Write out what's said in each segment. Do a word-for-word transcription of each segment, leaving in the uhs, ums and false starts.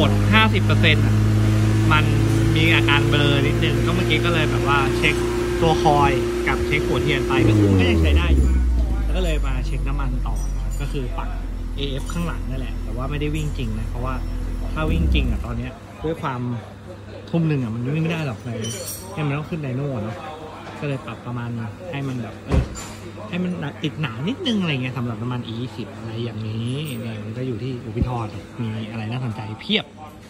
ด ห้าสิบเปอร์เซ็นต์ อ่ะมันมีอาการเบลอนิดนึงก็เมื่อกี้ก็เลยแบบว่าเช็คตัวคอยกับเช็คหัวเทียนไปก็คือก็ยังใช้ได้อยู่แล้วก็เลยมาเช็คน้ำมันต่อก็คือปัก เอ เอฟ ข้างหลังนั่นแหละแต่ว่าไม่ได้วิ่งจริงนะเพราะว่าถ้าวิ่งจริงอ่ะตอนนี้ด้วยความทุ่มหนึ่งอ่ะมันวิ่งไม่ได้หรอกเลยเนี่ยมันต้องขึ้นไดโน่เนาะก็เลยปรับประมาณให้มันแบบเออให้มันติดหนานิดนึงอะไรเงี้ยสำหรับน้ำมัน อี ยี่สิบ อะไรอย่างนี้เนี่ยมันก็อยู่ที่อุปิทอดมีอะไรน่าสนใจเพียบ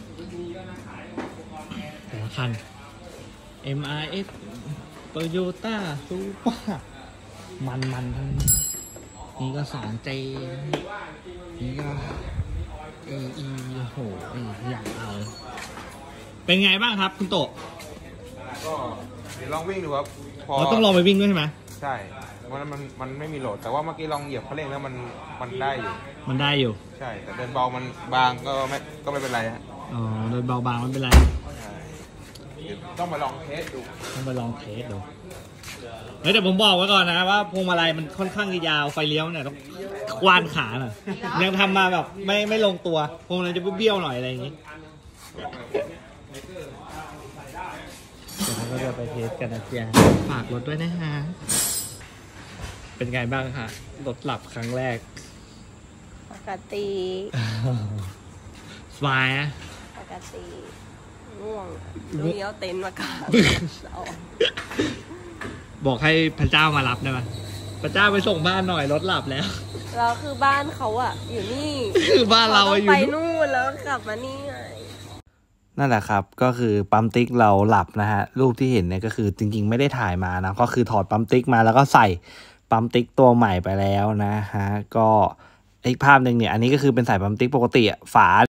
แต่ละคัน เอ็ม อาร์ เอส Toyota Supra มันมันทั้งนั้นนี่ก็ สองเจ นี่ก็ เอ อี โหอยากเอาเป็นไงบ้างครับคุณโตก็เดี๋ยวลองวิ่งดูครับพอต้องลองไปวิ่งด้วยใช่ไหมใช่มันมันมันไม่มีโหลดแต่ว่าเมื่อกี้ลองเหยียบคันเร่งแล้วมันมันได้อยู่มันได้อยู่ใช่แต่เดินเบามันบางก็ไม่ก็ไม่เป็นไรฮะอ๋อเดินเบาบางไม่เป็นไรต้องมาลองเทสดูต้องไปลองเทสดูเฮ้ยแต่ผมบอกไว้ก่อนนะว่าพวงมาลัยมันค่อนข้างยาวไฟเลี้ยวเนี่ยต้องควานขาหน่อยยังทำมาแบบไม่ไม่ลงตัวพวงมาลัยจะเบี้ยวหน่อยอะไรอย่างงี้เดี๋ยวเราก็จะไปเทสกันนะจ๊ะฝากรถด้วยนะฮะเป็นไงบ้างคะรถหลับครั้งแรกปกติสบายนะปกติง่วงดูเนี้ยเต็นท์มากางบอกให้พระเจ้ามารับได้ไหมพระเจ้าไปส่งบ้านหน่อยรถหลับแล้วเราคือบ้านเขาอะอยู่นี่คือบ้านเราอยู่ไปนู่นแล้วกลับมานี่ไงนั่นแหละครับก็คือปั๊มติ๊กเราหลับนะฮะรูปที่เห็นเนี่ยก็คือจริงๆไม่ได้ถ่ายมานะก็คือถอดปั๊มติ๊กมาแล้วก็ใส่ปั๊มติ๊กตัวใหม่ไปแล้วนะฮะก็อีกภาพหนึ่งเนี่ยอันนี้ก็คือเป็นสายปั๊มติ๊กปกติฝา